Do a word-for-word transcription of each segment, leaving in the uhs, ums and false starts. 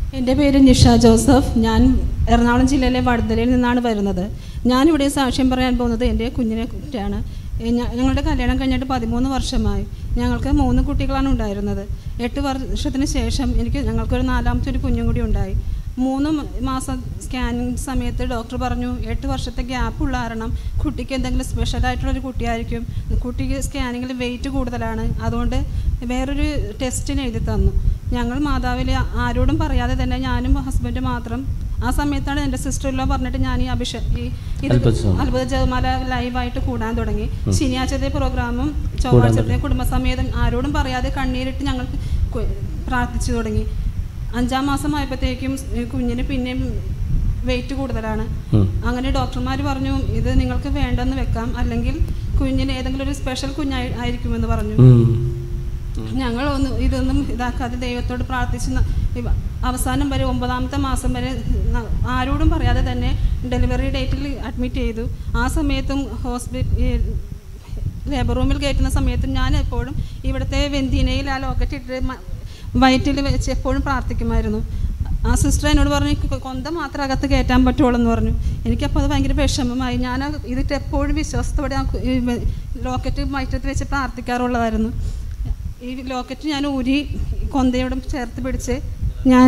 എൻ്റെ പേര് നിഷ ജോസഫ്. ഞാൻ എറണാകുളം ജില്ലയിലെ വടുതലയിൽ നിന്നാണ് വരുന്നത്. ഞാനിവിടെ സാക്ഷ്യം പറയാൻ പോകുന്നത് എൻ്റെ കുഞ്ഞിനെ കുറിച്ചാണ്. ഞങ്ങളുടെ കല്യാണം കഴിഞ്ഞിട്ട് പതിമൂന്ന് വർഷമായി. ഞങ്ങൾക്ക് മൂന്ന് കുട്ടികളാണ് ഉണ്ടായിരുന്നത്. എട്ട് വർഷത്തിന് ശേഷം എനിക്ക് ഞങ്ങൾക്കൊരു നാലാമത്തെ ഒരു കുഞ്ഞും കൂടി ഉണ്ടായി. മൂന്ന് മാസം സ്കാനിങ് സമയത്ത് ഡോക്ടർ പറഞ്ഞു എട്ട് വർഷത്തെ ഗ്യാപ്പ് ഉള്ള കാരണം കുട്ടിക്ക് എന്തെങ്കിലും സ്പെഷ്യലായിട്ടുള്ളൊരു കുട്ടിയായിരിക്കും, കുട്ടിക്ക് സ്കാനിങ്ങിൽ വെയിറ്റ് കൂടുതലാണ്, അതുകൊണ്ട് വേറൊരു ടെസ്റ്റിന് എഴുതി തന്നു. ഞങ്ങൾ മാതാവിൽ ആരോടും പറയാതെ തന്നെ ഞാനും ഹസ്ബൻഡ് മാത്രം ആ സമയത്താണ് എൻ്റെ സിസ്റ്ററിലോ പറഞ്ഞിട്ട് ഞാൻ ഈ അഭിഷ ഈ ഇത് അത്ഭുത ജപമാല ലൈവായിട്ട് കൂടാൻ തുടങ്ങി. ശനിയാഴ്ചത്തെ പ്രോഗ്രാമും ചൊവ്വാഴ്ചത്തെ കുടുംബസമേതം ആരോടും പറയാതെ കണ്ണീരിട്ട് ഞങ്ങൾ പ്രാർത്ഥിച്ചു തുടങ്ങി. അഞ്ചാം മാസം ആയപ്പോഴത്തേക്കും കുഞ്ഞിന് പിന്നെയും വെയിറ്റ് കൂടുതലാണ്. അങ്ങനെ ഡോക്ടർമാർ പറഞ്ഞു ഇത് നിങ്ങൾക്ക് വേണ്ടെന്ന് വെക്കാം, അല്ലെങ്കിൽ കുഞ്ഞിന് ഏതെങ്കിലും ഒരു സ്പെഷ്യൽ കുഞ്ഞായി ആയിരിക്കുമെന്ന് പറഞ്ഞു. ഞങ്ങൾ ഒന്ന് ഇതൊന്നും ഇതാക്കാതെ ദൈവത്തോട് പ്രാർത്ഥിച്ച് അവസാനം വരെ ഒമ്പതാമത്തെ മാസം വരെ ആരോടും പറയാതെ തന്നെ ഡെലിവറി ഡേറ്റിൽ അഡ്മിറ്റ് ചെയ്തു. ആ സമയത്തും ഹോസ്പിറ്റൽ ലേബർ റൂമിൽ കയറ്റുന്ന സമയത്തും ഞാൻ എപ്പോഴും ഇവിടുത്തെ വെന്തിനയിൽ ആ ലോക്കറ്റ് ഇട്ട് വയറ്റിൽ വെച്ച് എപ്പോഴും പ്രാർത്ഥിക്കുമായിരുന്നു. ആ സിസ്റ്റർ എന്നോട് പറഞ്ഞു കൊന്ത മാത്രം അകത്ത് കയറ്റാൻ പറ്റുള്ളൂ എന്ന് പറഞ്ഞു. എനിക്കപ്പോൾ അത് ഭയങ്കര വിഷമമായി. ഞാൻ ഇതിട്ട് എപ്പോഴും വിശ്വാസത്തോടെ ലോക്കറ്റ് വയറ്റത്ത് വെച്ച് പ്രാർത്ഥിക്കാറുള്ളതായിരുന്നു. ഈ ലോക്കറ്റ് ഞാൻ ഊരി കൊന്തയോടും ചേർത്ത് പിടിച്ച് ഞാൻ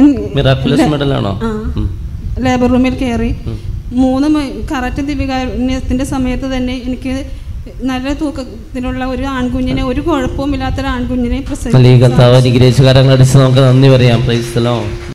ലേബർ റൂമിൽ കയറി. മൂന്ന് കറക്റ്റ് ദിവ്യകാരുണ്യത്തിൻ്റെ സമയത്ത് തന്നെ എനിക്ക് നല്ല തൂക്കത്തിലുള്ള ഒരു ആൺകുഞ്ഞിനെ, ഒരു കുഴപ്പവും ഇല്ലാത്തൊരു ആൺകുഞ്ഞിനെ പ്രസവിച്ചു. നമുക്ക് നന്ദി പറയാം.